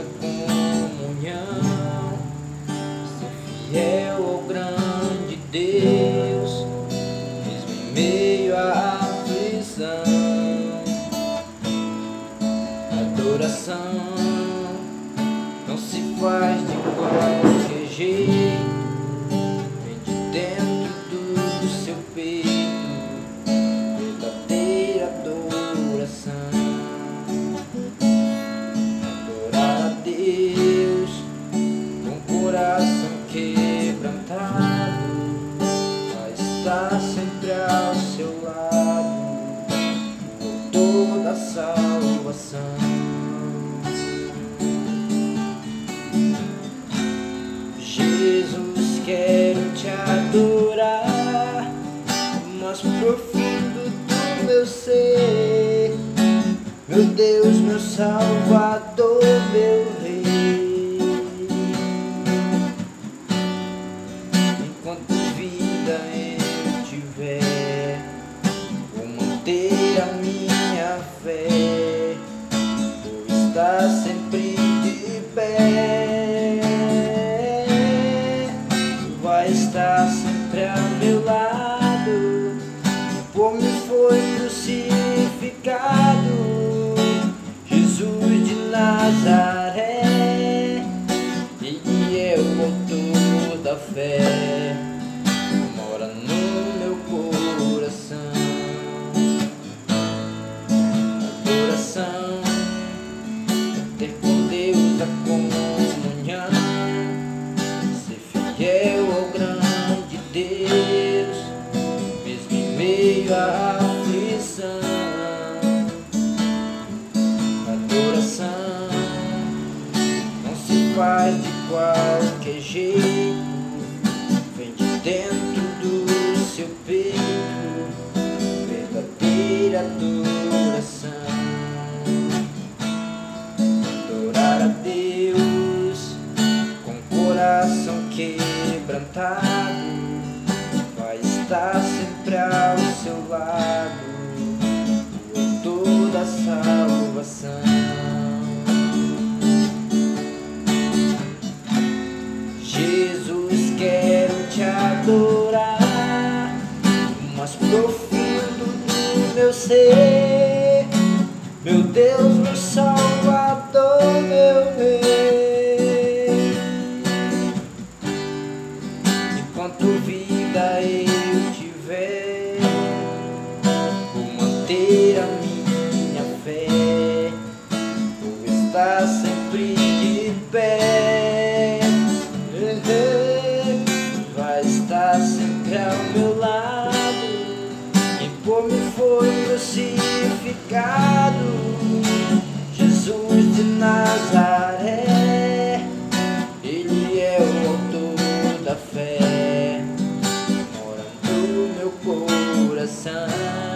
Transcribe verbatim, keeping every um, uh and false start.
comunhão, ser fiel ao grande Deus, mesmo em meio à aflição. Adoração não se faz de qualquer jeito, vem de dentro do seu peito, verdadeira adoração. Adorar a Deus com coração quebrantado, vai estar sempre ao seu lado, o autor da salvação. Jesus, quero te adorar, o mais profundo do meu ser, meu Deus, meu Salvador, meu Rei. Enquanto vida eu tiver, vou manter a minha fé, vou estar sempre de pé, vai estar sempre ao meu lado, por mim foi crucificado. Jesus de Nazaré, Ele é o autor da fé, mora no meu coração. Adoração é ter com Deus a comunhão, ser fiel ao grande Deus, mesmo em meio à aflição. Adoração não se faz de qualquer jeito, vem de dentro do seu peito, verdadeira adoração. Adorar a Deus com coração quebrantado, vai estar sempre ao seu lado, o autor da salvação. Jesus, quero te adorar, o mais profundo do meu ser, meu Deus, meu Salvador, meu Rei. Enquanto vida eu tiver, vou manter a minha fé, vou estar sempre de pé, vai estar sempre ao meu lado, e por mim foi crucificado. Jesus de Nazaré, Ele é o autor da fé, mora no meu coração.